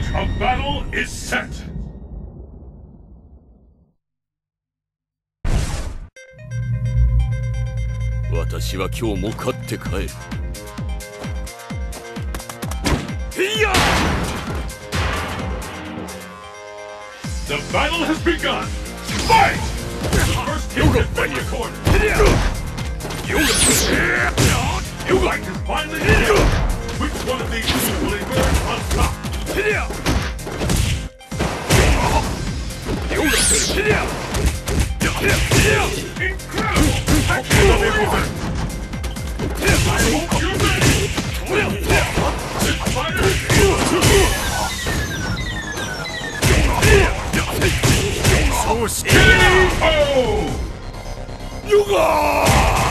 of battle is set! 私は今日も勝って帰る。いや The battle has begun! Fight! The first hit has been recorded! The fight is finally here! Which one of these two will emerge on top? Incredible! I can't believe it! I hope you're ready! This fighter is KO! ヨガ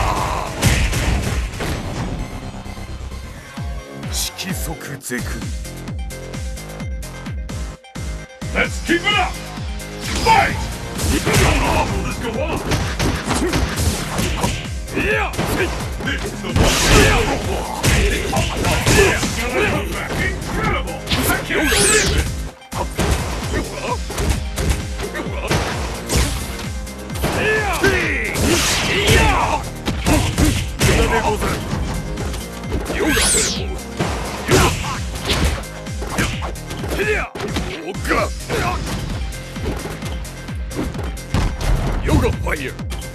色即是空 Let's keep it up! Fight! How will this go on? This is the one! Gonna come back! Incredible! I can't believe it! Yoga fire!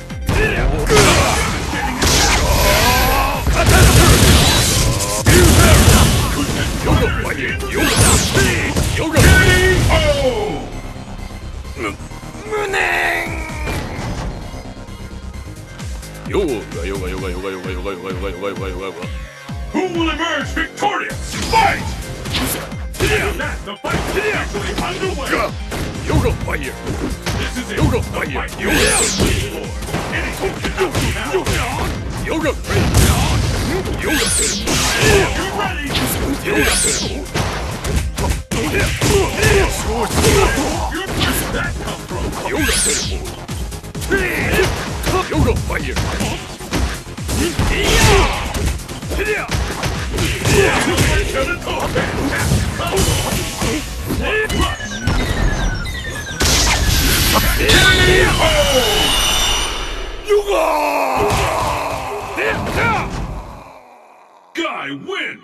Yoga fire! Yoga Oh! Who will emerge victorious? Fight! And that, the fight is actually underway! Yoga fire! This is it! Yoga The fire! fight you've been waiting for! Anything can happen now! Yoga fire! Yoga You ready? Where'd that come from? Yoga fire! Guy wins!